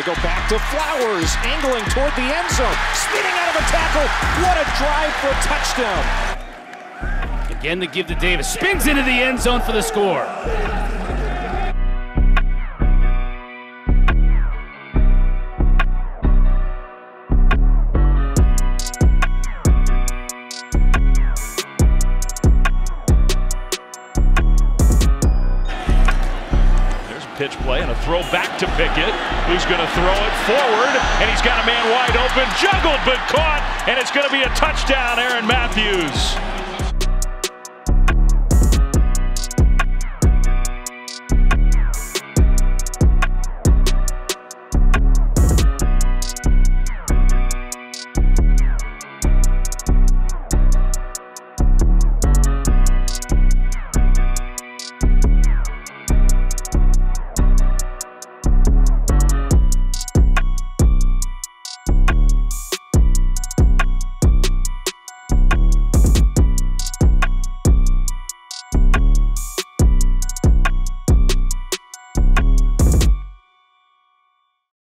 go back to Flowers, angling toward the end zone, spinning out of a tackle. What a drive for a touchdown. Again to give to Davis, spins into the end zone for the score. Pitch play and a throw back to Pickett, who's going to throw it forward, and he's got a man wide open, juggled but caught, and it's going to be a touchdown, Aaron Matthews.